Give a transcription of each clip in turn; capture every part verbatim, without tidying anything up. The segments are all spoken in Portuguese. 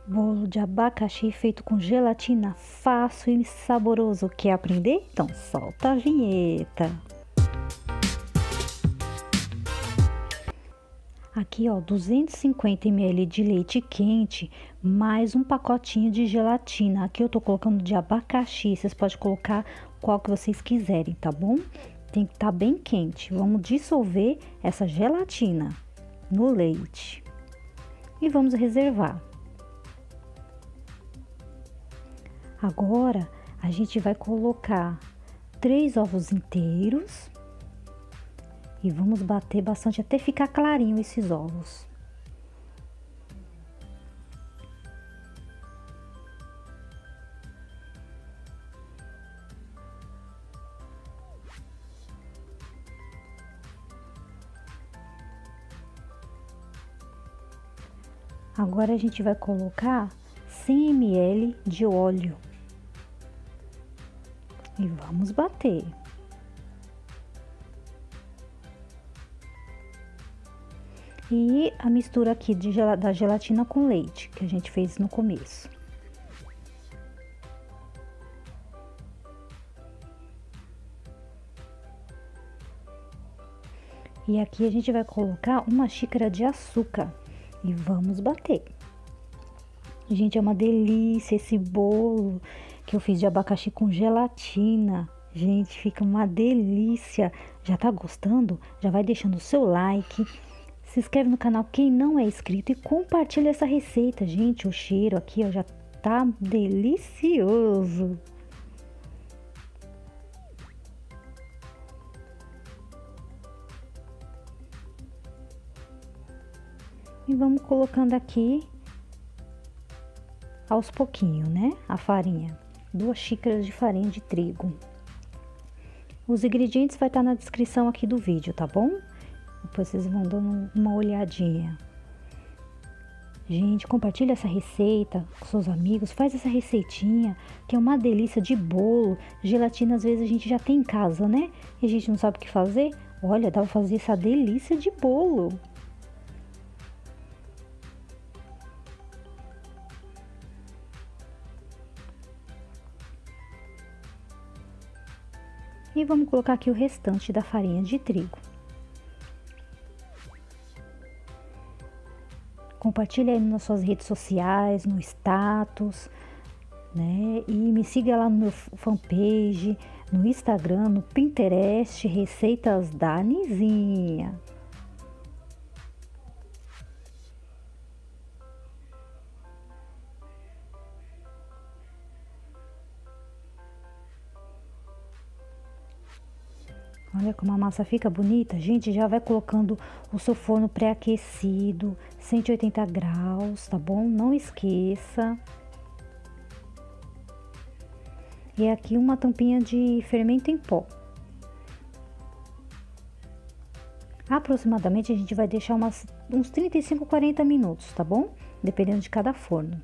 Bolo de abacaxi feito com gelatina, fácil e saboroso. Quer aprender? Então solta a vinheta. Aqui, ó, duzentos e cinquenta mililitros de leite quente, mais um pacotinho de gelatina. Aqui eu tô colocando de abacaxi, vocês podem colocar qual que vocês quiserem, tá bom? Tem que estar bem quente. Vamos dissolver essa gelatina no leite e vamos reservar. Agora, a gente vai colocar três ovos inteiros e vamos bater bastante até ficar clarinho esses ovos. Agora a gente vai colocar cem mililitros de óleo. E vamos bater. E a mistura aqui de gel da gelatina com leite, que a gente fez no começo. E aqui a gente vai colocar uma xícara de açúcar e vamos bater. Gente, é uma delícia esse bolo que eu fiz de abacaxi com gelatina. Gente, fica uma delícia. Já tá gostando? Já vai deixando o seu like. Se inscreve no canal quem não é inscrito e compartilha essa receita. Gente, o cheiro aqui, ó, já tá delicioso. E vamos colocando aqui aos pouquinhos, né? A farinha. Duas xícaras de farinha de trigo. Os ingredientes vai estar na descrição aqui do vídeo, tá bom? Depois vocês vão dando uma olhadinha. Gente, compartilha essa receita com seus amigos. Faz essa receitinha, que é uma delícia de bolo. Gelatina, às vezes, a gente já tem em casa, né? E a gente não sabe o que fazer. Olha, dá pra fazer essa delícia de bolo. E vamos colocar aqui o restante da farinha de trigo. Compartilha aí nas suas redes sociais, no status, né? E me siga lá no meu fanpage, no Instagram, no Pinterest, Receitas da Nizinha. Olha como a massa fica bonita. Gente, já vai colocando o seu forno pré-aquecido, cento e oitenta graus, tá bom? Não esqueça. E aqui uma tampinha de fermento em pó. Aproximadamente a gente vai deixar umas, uns trinta e cinco, quarenta minutos, tá bom? Dependendo de cada forno.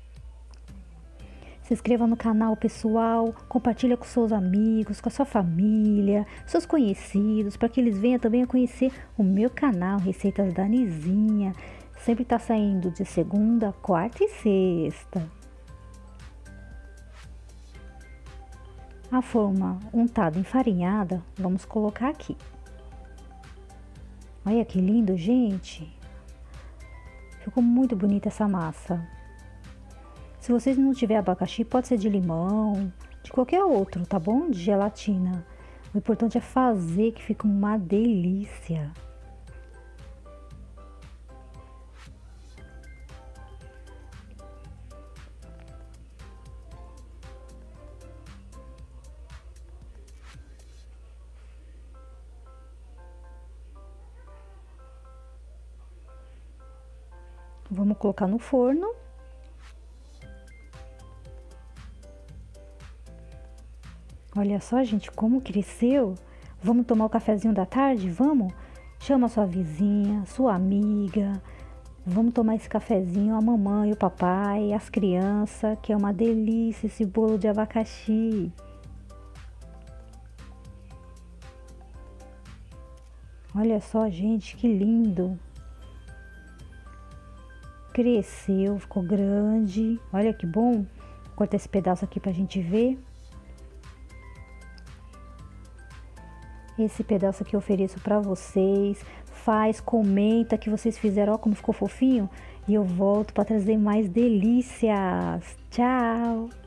Se inscreva no canal, pessoal, compartilha com seus amigos, com a sua família, seus conhecidos, para que eles venham também a conhecer o meu canal, Receitas da Nizinha. Sempre tá saindo de segunda, quarta e sexta. A forma untada enfarinhada, vamos colocar aqui. Olha que lindo, gente. Ficou muito bonita essa massa. Se vocês não tiver abacaxi, pode ser de limão, de qualquer outro, tá bom? De gelatina. O importante é fazer, que fica uma delícia. Vamos colocar no forno. Olha só, gente, como cresceu. Vamos tomar o cafezinho da tarde? Vamos? Chama sua vizinha, sua amiga. Vamos tomar esse cafezinho, a mamãe, o papai, as crianças, que é uma delícia esse bolo de abacaxi. Olha só, gente, que lindo. cresceu, ficou grande. Olha que bom. Vou cortar esse pedaço aqui pra gente ver. Esse pedaço aqui eu ofereço pra vocês. Faz, comenta que vocês fizeram, ó como ficou fofinho. E eu volto pra trazer mais delícias. Tchau!